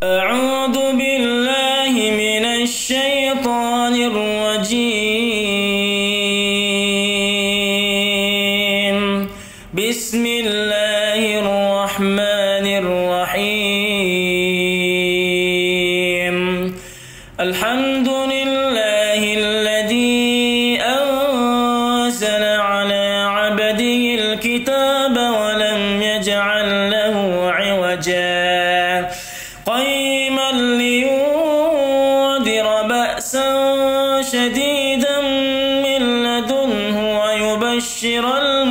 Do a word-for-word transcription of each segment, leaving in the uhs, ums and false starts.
أعوذ بالله من الشيطان الرجيم. بسم الله الرحمن الرحيم. الحمد لله الذي أنزل على عبده الكتاب ولم يجعل له عوجا قيما لينذر بأسا شديدا من لدنه ويبشر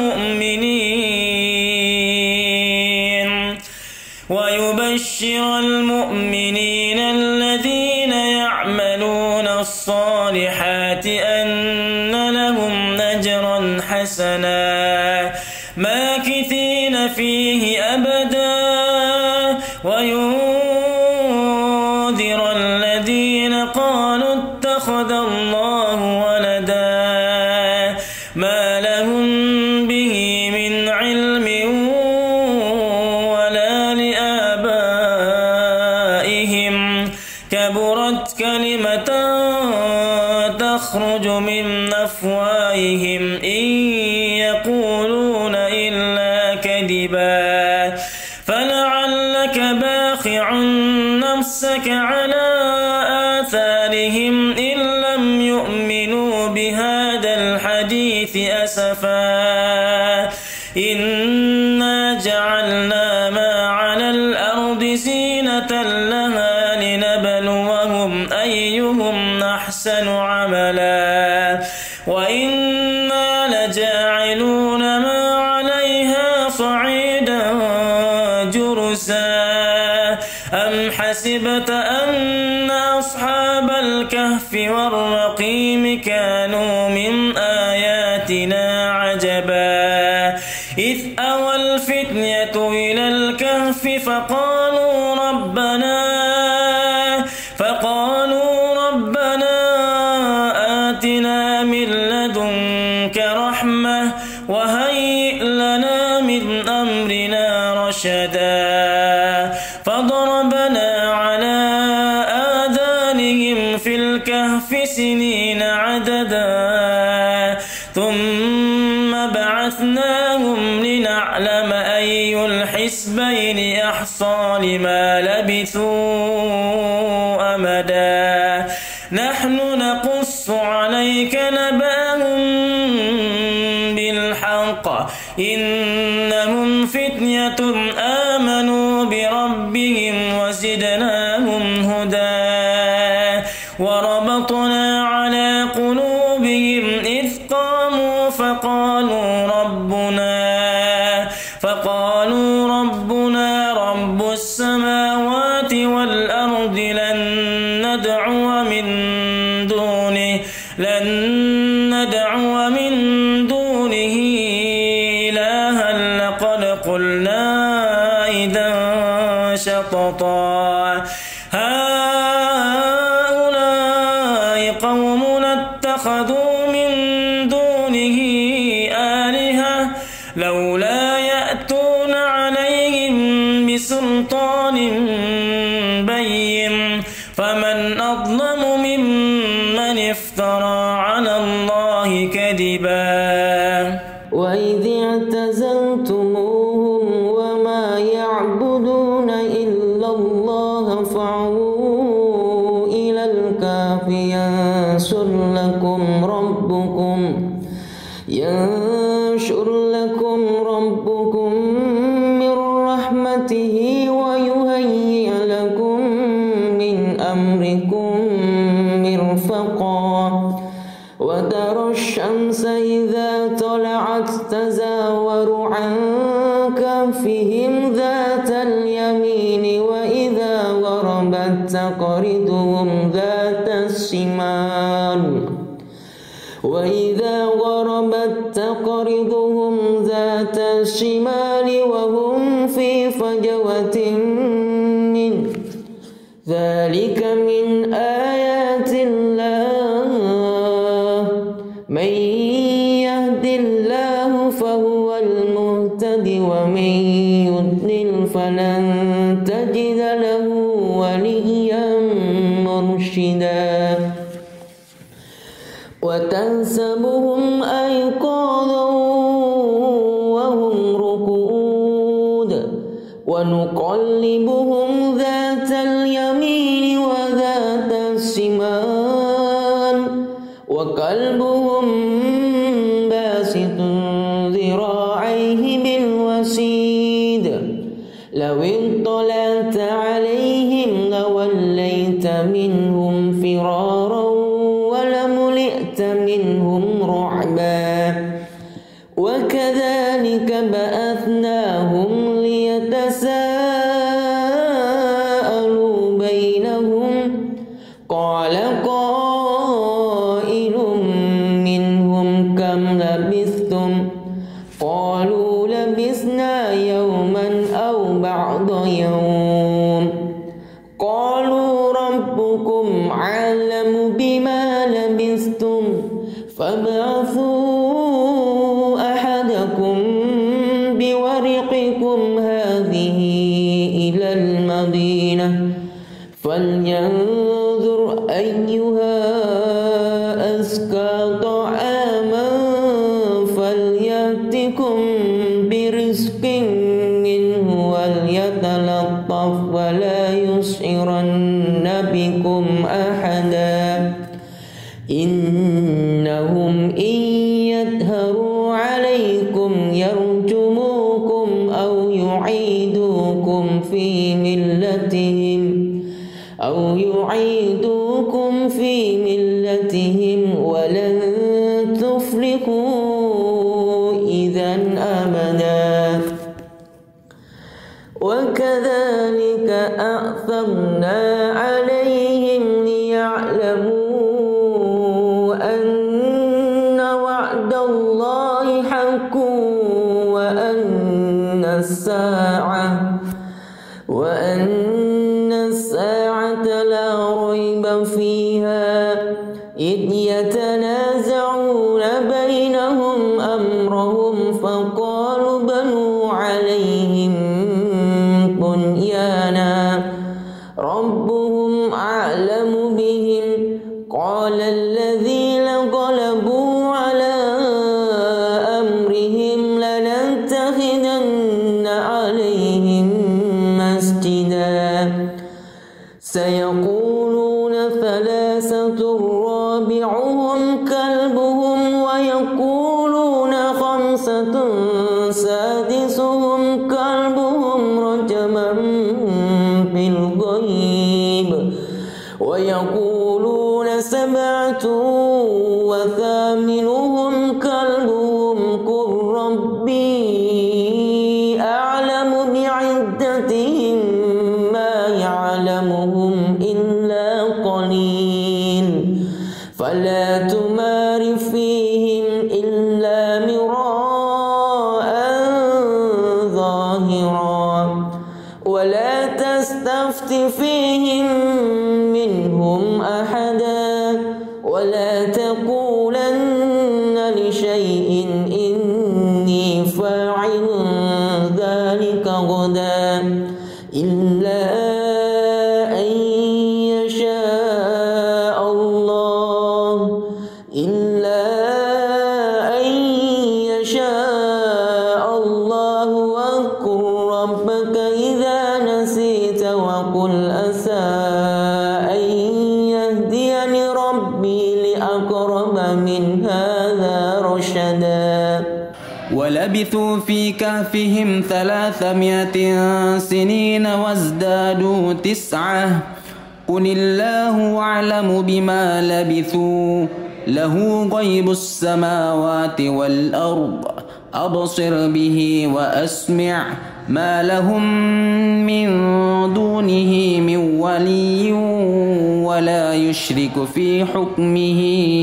المؤمنين ويبشر المؤمنين الذين يعملون الصالحات أن لهم أجرا حسنا ماكثين فيه أبدا وينذر الذين قالوا اتخذ الله ولدا ما لهم به من علم ولا لآبائهم كبرت كلمة تخرج من أفواههم إن يقولون إلا كذبا فلعلك باخع نفسك على آثارهم إن لم يؤمنوا بهذا الحديث أسفا إنا جعلنا ما على الأرض زينة لها لنبلوهم أيهم أحسن عملا وإنا لجاعلون ما عليها صعيدا جرزا أم حسبت أن أصحاب الكهف والرقيم كانوا من آياتنا عجبا إذ أوى الفتية إلى الكهف فقالوا ربنا فقالوا ربنا آتنا من لدنك رحمة وهيئ لنا من أمرنا رشدا فضربنا على آذانهم في الكهف سنين عددا ثم بعثناهم لنعلم أي الحزبين أحصى لما لبثوا أمدا نحن نقص عليك نبأهم بالحق إنهم فتية آمنوا بربهم وزدناهم هدى وربطنا على قلوبهم إذ قاموا فقالوا ربنا فقالوا ربنا رب السماوات والأرض لن ندعو من دونه لن ندعو من دونه إلها لقد قلنا إذا شططا هؤلاء قومنا اتخذوا من دونه آلهة لولا يأتون عليهم بسلطان بين فمن أظلم ممن افترى على الله كذبا وإذ اعتزلتموهم وما يعبدون إلا الله فاووا إلى الكهف ينشر لكم ربكم ينشر لكم ربكم من رحمته ويهيئ لكم من أمركم مرفقا وترى الشمس إذا طلعت تزاور عن كهفهم ذات اليمين وإذا غربت تقرضهم ذات الشمال وإذا غربت تقرضهم ذات الشمال وهم في فجوة منه ذلك من آيات الله من يهد الله فهو المهتد ومن يضلل فلن تجد له وليا مرشدا وتحسبهم أيقاظا وهم رقود ونقلبهم ذات اليمين وذات الشمال وكلبهم باسط ذراعيه بالوسيد لو اطلعت عليهم لوليت منهم فرارا ولملئت منهم رعبا وكذلك بعثناهم ليتساءلوا بينهم قال قائل منهم كم لبثتم قالوا لبثنا يوما أو بعض يوم قالوا ربكم أعلم بما لبثتم فابعثوا أحدكم بورقكم هذه إلى المدينة فلينظر أيها أزكى طعاما فليأتكم برزق منه وليتلطف ولا يشعرن بكم أحدا إنهم إن يظهروا عليكم يرجموكم أو يعيدوكم في ملتهم أو يعيدوكم في ملتهم ولن تفلحوا إذا أبدا وكذلك أعثرنا عليهم ليعلموا أن وعد الله حق وأن الساعة وأن الساعة لا ريب فيها إذ يتنازعون بينهم أمرهم فقالوا بنوا عليهم بنيانا ربهم أعلم بهم قال الذين غلبوا على أمرهم لنتخذن عليهم مسجدا سيقولون ثلاثة رابعهم كلبهم ويقولون خمسة سادسهم كلبهم رجما بالغيب ويقولون سبعة وثامنهم كلبهم قل ربي أعلم بعدتهم ما يعلمهم إلا قليل فلا تمار فيهم إلا مراء ظاهرا ولا تستفت فيهم منهم أحدا ولا تقولن لشيء إني فاعل ذلك غدا إلا أن يشاء الله إلا أن يشاء الله واذكر ربك إذا نسيت وقل أسى أن يهديني ربي لأقرب من هذا رشدا ولبثوا في كهفهم ثلاثمائة سنين وازدادوا تسعة قل الله أعلم بما لبثوا له غيب السماوات والأرض أبصر به وأسمع ما لهم من دونه من ولي ولا يشرك في حكمه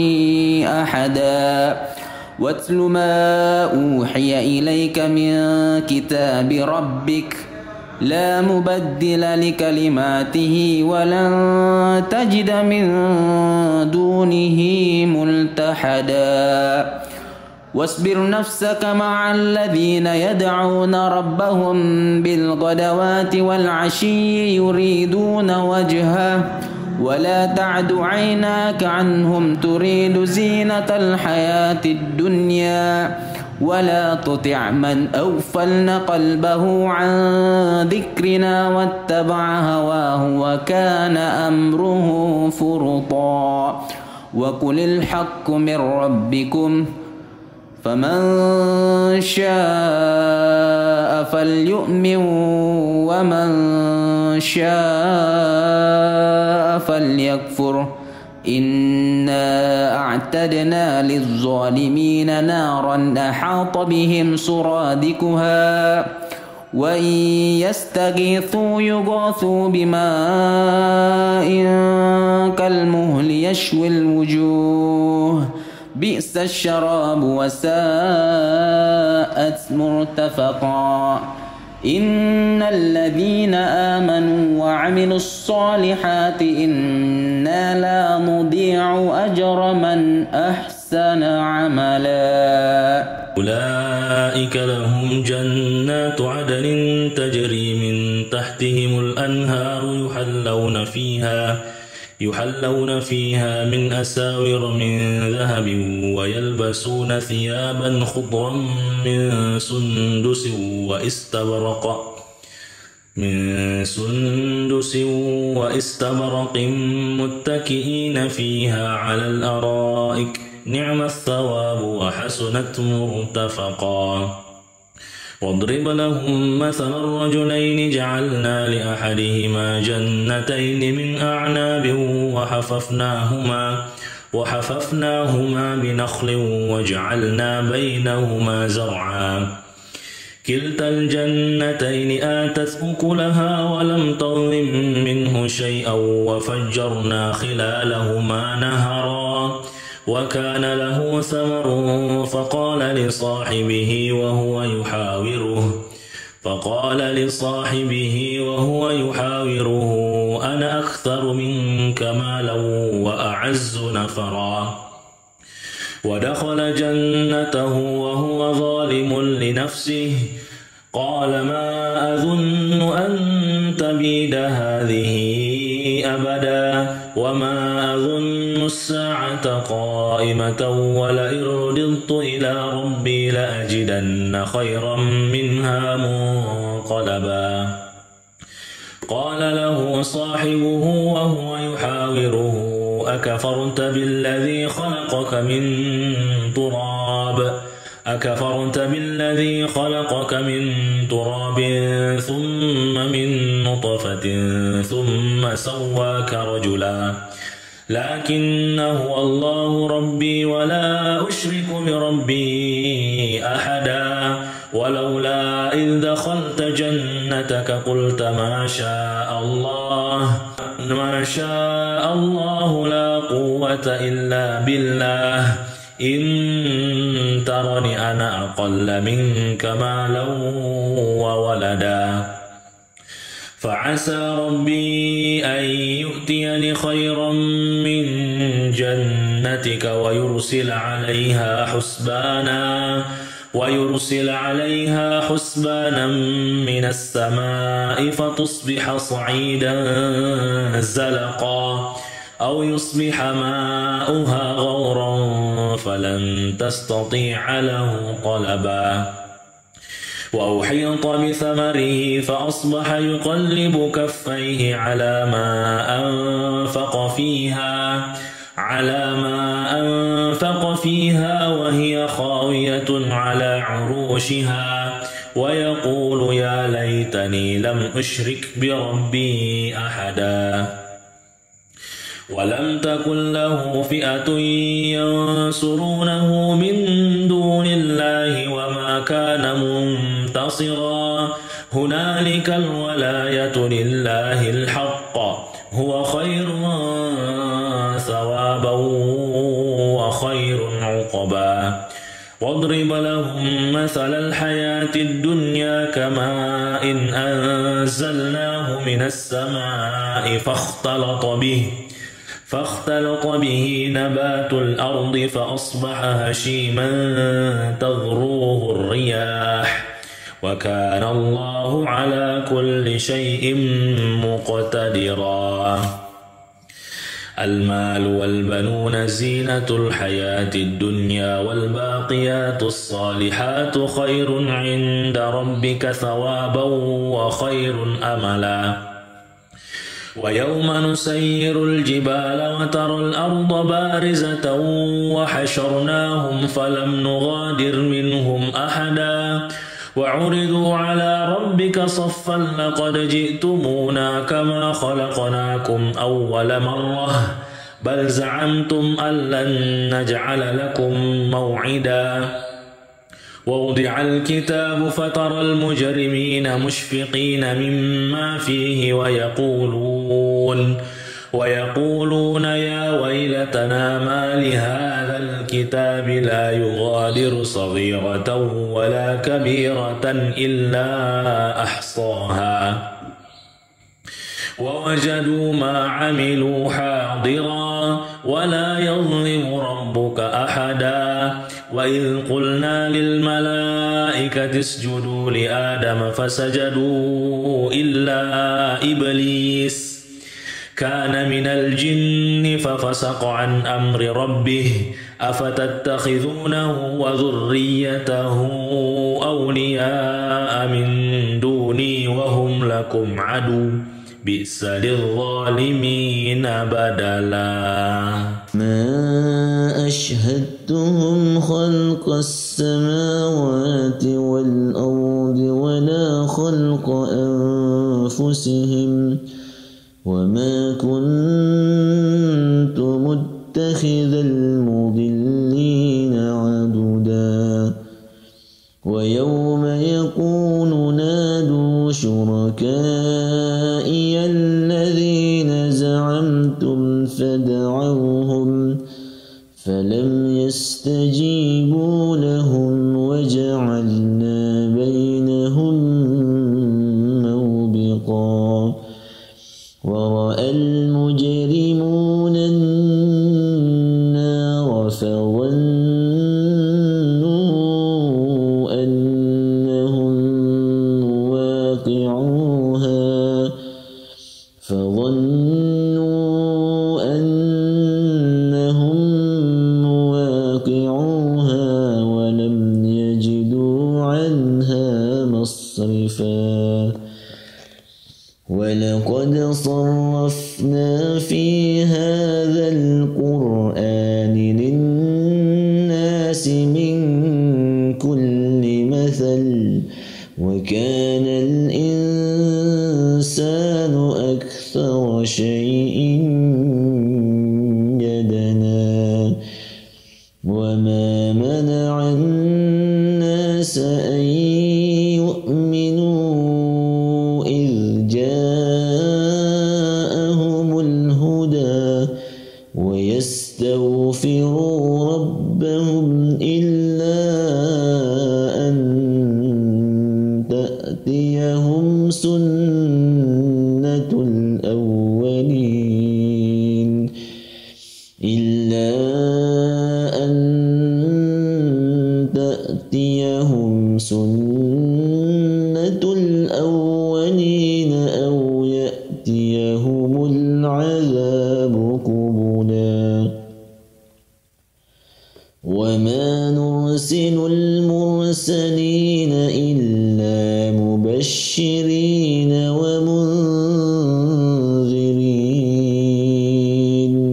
أحدا واتل ما أوحي إليك من كتاب ربك لا مبدل لكلماته ولن تجد من دونه ملتحدا واصبر نفسك مع الذين يدعون ربهم بالغدوات والعشي يريدون وجهه ولا تعد عيناك عنهم تريد زينة الحياة الدنيا ولا تطع من أغفلنا قلبه عن ذكرنا واتبع هواه وكان أمره فرطا وقل الحق من ربكم فمن شاء فليؤمن ومن شاء فليكفر إنا أعتدنا للظالمين نارا أحاط بهم سرادقها وإن يستغيثوا يغاثوا بماء كالمهل يشوي الوجوه بئس الشراب وساءت مرتفقا إن الذين آمنوا وعملوا الصالحات إنا لا نضيع أجر من أحسن عملا أولئك لهم جنات عدن تجري من تحتهم الأنهار يحلون فيها يحلون فيها من أساور من ذهب ويلبسون ثيابا خضرا من سندس واستبرق من سندس واستبرق متكئين فيها على الأرائك نعم الثواب وحسنت مرتفقا واضرب لهم مثل الرجلين جعلنا لأحدهما جنتين من أعناب وحففناهما وحففناهما بنخل وجعلنا بينهما زرعا كلتا الجنتين آتت أكلها ولم تظلم منه شيئا وفجرنا خلالهما نهرا وكان له ثمر فقال لصاحبه وهو يحاوره فقال لصاحبه وهو يحاوره أنا أكثر منك مالا وأعز نفرا ودخل جنته وهو ظالم لنفسه قال ما أظن أن تبيد هذه أبدا وما أظن الساعة قائمة ولئن رددت إلى ربي لأجدن خيرا منها منقلبا قال له صاحبه وهو يحاوره أكفرت بالذي خلقك من تراب أكفرت بالذي خلقك من تراب ثم من نطفة ثم سواك رجلا لكن هو الله ربي ولا أشرك بربي أحدا ولولا إذ دخلت جنتك قلت ما شاء الله ما شاء الله لا قوة إلا بالله إن ترني أنا أقل منك مالا وولدا فعسى ربي أن يؤتيني خيرا من جنتك ويرسل عليها حسبانا ويرسل عليها حسبانا من السماء فتصبح صعيدا زلقا أو يصبح ماؤها غورا فلن تستطيع له طلبا وأحيط بثمره فأصبح يقلب كفيه على ما أنفق فيها على ما أنفق فيها وهي خاوية على عروشها ويقول يا ليتني لم أشرك بربي أحدا ولم تكن له فئة ينصرونه من دون الله وما كان منتصرا هنالك الولاية لله الحق هو خير ثوابا وخير عقبا واضرب لهم مثل الحياة الدنيا كماء إن أنزلناه من السماء فاختلط به فاختلط به نبات الأرض فأصبح هشيما تذروه الرياح وكان الله على كل شيء مقتدرا. المال والبنون زينة الحياة الدنيا والباقيات الصالحات خير عند ربك ثوابا وخير أملا. ويوم نسير الجبال وترى الأرض بارزة وحشرناهم فلم نغادر منهم أحدا وعرضوا على ربك صفا لقد جئتمونا كما خلقناكم أول مرة بل زعمتم أن لن نجعل لكم موعدا. ووضع الكتاب فترى المجرمين مشفقين مما فيه ويقولون ويقولون يا ويلتنا ما لهذا الكتاب لا يغادر صغيرة ولا كبيرة إلا أحصاها ووجدوا ما عملوا حاضرا ولا يظلم ربك أحدا. وإذ قلنا للملائكة اسجدوا لآدم فسجدوا إلا إبليس كان من الجن ففسق عن أمر ربه أفتتخذونه وذريته أولياء من دوني وهم لكم عدو بئس للظالمين بدلا. ما أشهدتهم خلق السماوات والأرض ولا خلق أنفسهم وما كنت متخذ المضلين عضدا. ويوم يقول نادوا شركائي الذين زعمتم فدعوهم فلم يستجيبوا لهم وجعلنا بينهم موبقا. ورأى المجرمون النار فظنوا أنهم واقعوها فظنوا أنهم واقعوها ولم يجدوا عنها مصرفا. ولقد صرفنا في هذا القرآن للناس من كل مثل وكان الإنسان أكثر شيء جدلا. وما منع الناس أن يؤمنوا إذ جاءهم الهدى ويستغفروا ربهم إلا أن تأتيهم سنة الأولين إلا أن تأتيهم سنة الأولين أو يأتيهم العذاب قبلا. وما نرسل المرسلين إلا مبشرين ومنذرين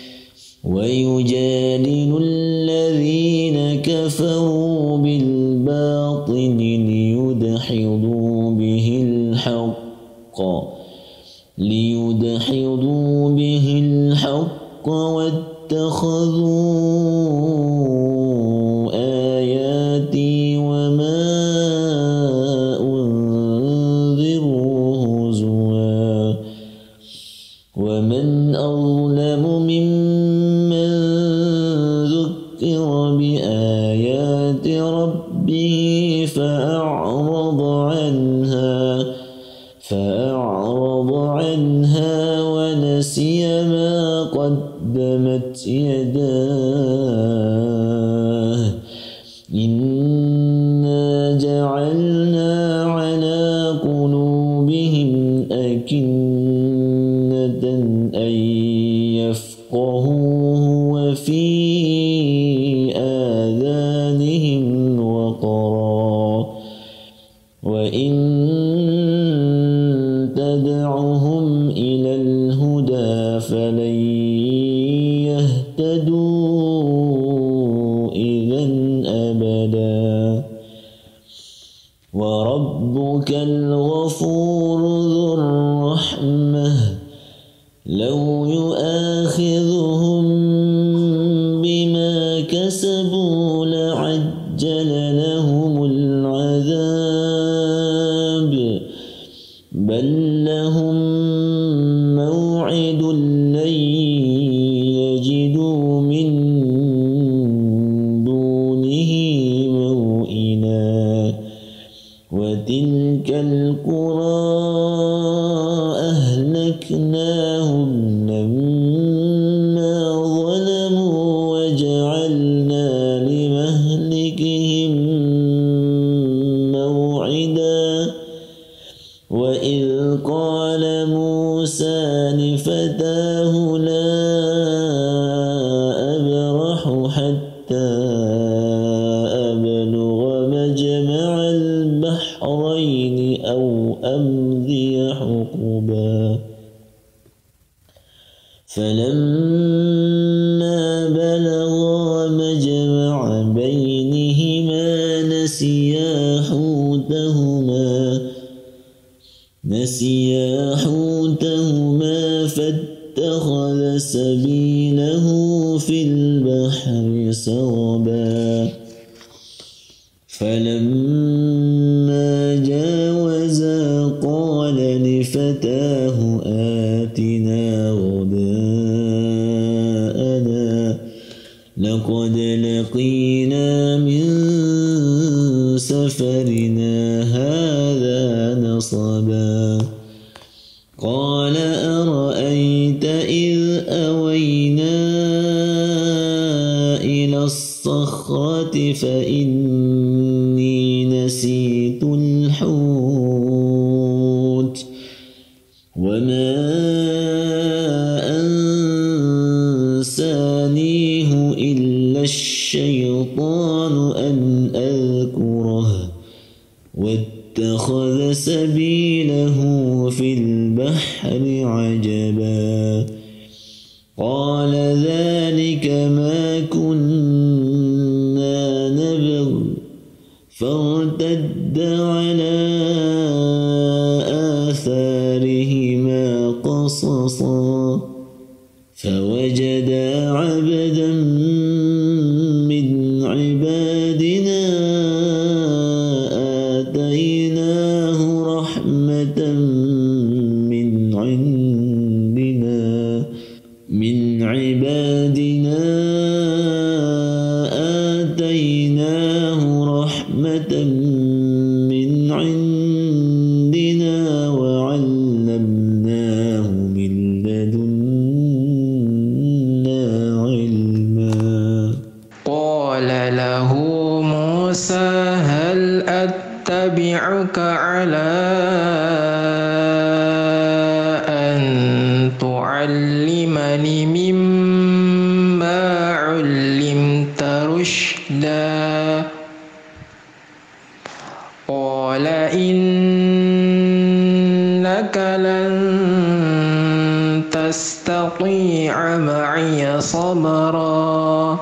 ويجادل الذين كفروا بالباطل ليدحضوا به الحق ليدحضوا به الحق واتخذوا آياتي وما أنذروا هزوا. ومن أظلم ممن ذكر بآيات ربه فأعرض عنها فأعرض عنها ونسي ما قدمت يداه إنا جعلنا على قلوبهم أكنة أن يفقهوه وفي آذانهم وقرا وإن تدعهم إلى الهدى فلن يهتدوا إذا أبدا وربك الغفور ذو الرحمة لو يؤاخذهم بما كسبوا لعجل لهم العذاب بل لهم موعد لن يجدوا من دونه موئلا وتلك القرى أهلكناهم لما ظلموا وجعلنا لمهلكهم موعدا وإذ قال موسى لفتاه لا أبرح حتى أبلغ مجمع البحرين أو أمضي حقبا فلما بلغا مجمع بينهما نسيا حوتهما نسيا حوتهما فاتخذ سبيله في البحر سربا فلما جاوزا قال لفتاه آتنا غداءنا لقد لقينا من سفرنا هذا نصبا قال أرأيت إذ أوينا إلى الصخرة فإني نسيت الحوت وما أنسانيه إلا الشيطان أن أذكره واتخذ سبيله في البحر عجبا قال ذلك ما كنا نبغ فارتد على آثارهما قصصا فوجدا عبدا من عبادنا آتيناه رحمة من عندنا من عبادنا آتيناه رحمة من عندنا وعلمناه من لدنا علما قال له موسى هل أتبعك على أن تعلمني مما علمت رشدا قال إنك لن تستطيع معي صبرا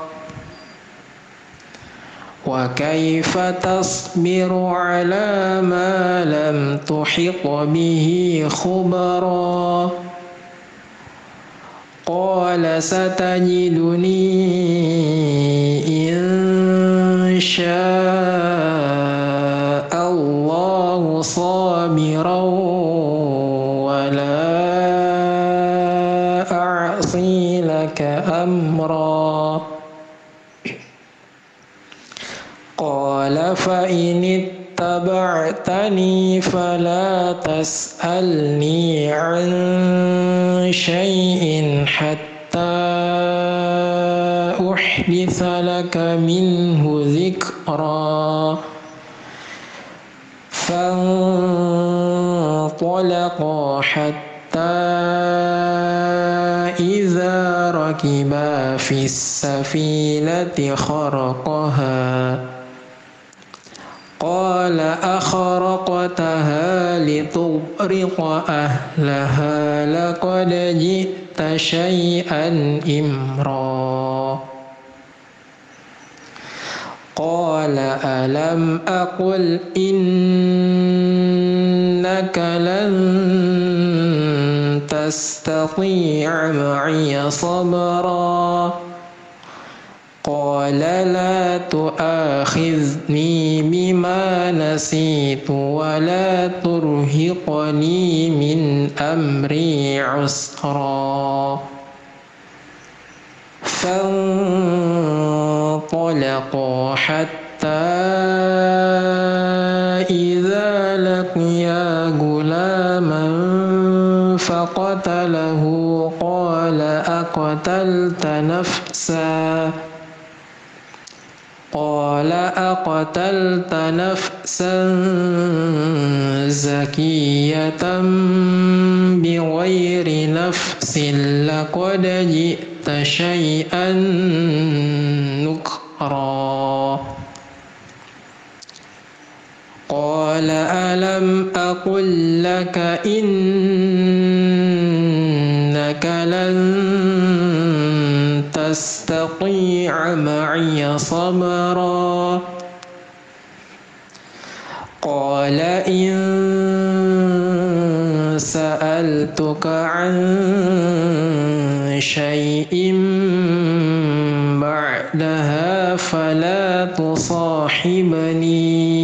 وكيف تصبر على ما لم تحط به خبرا قال ستجدني إن شاء الله صابرا ولا أعصي لك أمرا قال فإن اتبعتني فلا تسألني عن شيء حتى نحدث لك منه ذكرا فانطلقا حتى إذا ركبا في السفينة خرقها قال أخرقتها لتغرق أهلها لقد جئت شيئا إمرا قال ألم أقل إنك لن تستطيع معي صبرا قال لا تؤاخذني بما نسيت ولا ترهقني من أمري عسرا فانطلقا حتى إذا لقيا غلاما فقتله قال أقتلت نفسا قال أقتلت نفسا زكية بغير نفس لقد جئت شيئا نكرا قال ألم أقل لك إنك لن تستطيع معي صبرا قال إن سألتك عن شيء بعدها فلا تصاحبني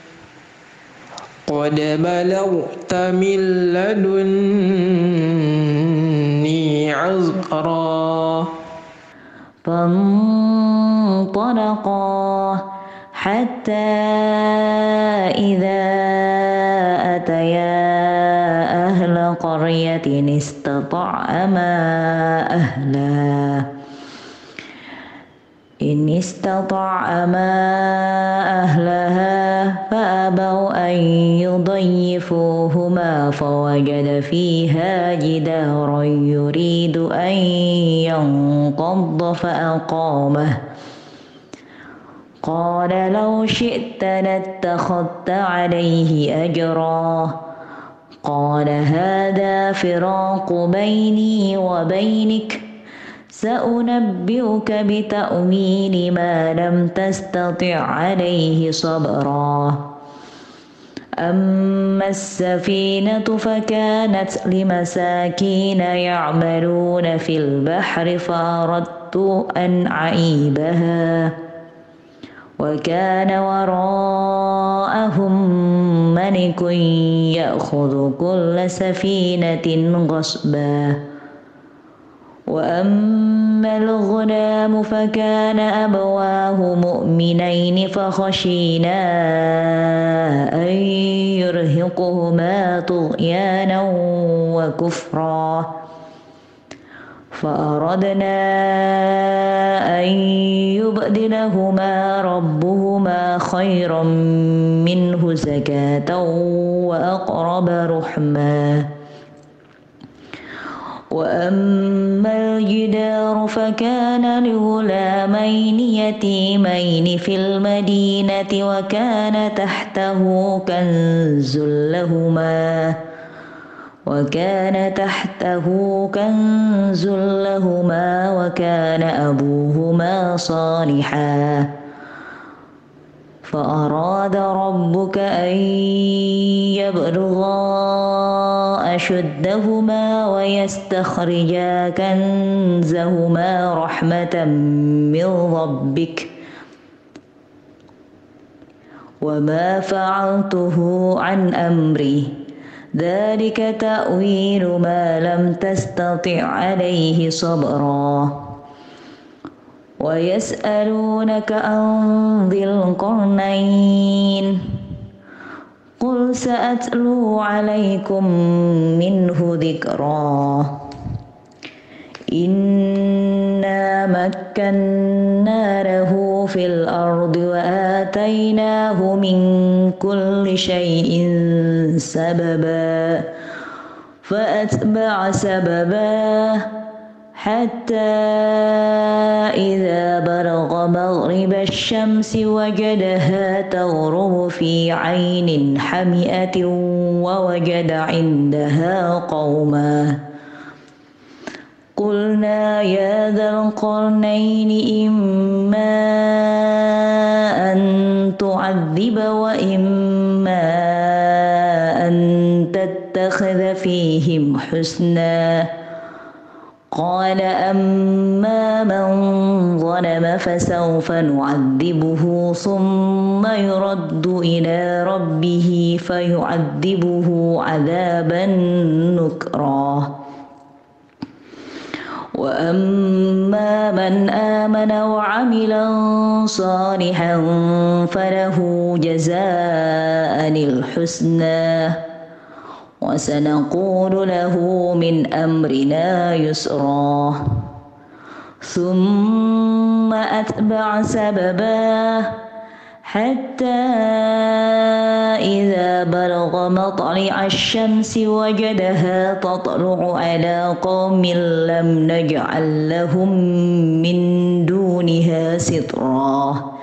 قد بلغت من لدني عذرا فانطلقا حتى إذا أتيا أهل قرية استطعما أهلها إن استطعما أهلها فأبوا أن يضيفوهما فوجد فيها جدارا يريد أن ينقض فأقامه قال لو شئت لاتخذت عليه أجرا قال هذا فراق بيني وبينك سأنبئك بتأويل ما لم تستطع عليه صبرا أما السفينة فكانت لمساكين يعملون في البحر فأردت أن أعيبها وكان وراءهم ملك يأخذ كل سفينة غصبا وأما الغلام فكان أبواه مؤمنين فخشينا أن يرهقهما طغيانا وكفرا فأردنا أن يبدلهما ربهما خيرا منه زكاة وأقرب رحما وأما الجدار فكان لغلامين يتيمين في المدينة وكان تحته كنز لهما وكان تحته كنز لهما وكان أبوهما صالحا فأراد ربك أن يبلغا أشدهما ويستخرجا كنزهما رحمة من ربك وما فعلته عن أمري ذلك تأويل ما لم تستطع عليه صبرا ويسألونك عن ذي القرنين قل سأتلو عليكم منه ذكرا إنا مكنا كل شيء سببا فأتبع سببا حتى إذا بلغ مغرب الشمس وجدها تغرب في عين حمئة ووجد عندها قوما قلنا يا ذا القرنين إما أن تعذب وإما أن تتخذ فيهم حسنا قال أما من ظلم فسوف نعذبه ثم يرد إلى ربه فيعذبه عذابا نكرا وأما من آمن وعمل صالحا فله جزاء الحسنى وسنقول له من أمرنا يسرا ثم أتبع سببا حتى إذا بلغ مطلع الشمس وجدها تطلع على قوم لم نجعل لهم من دونها سترا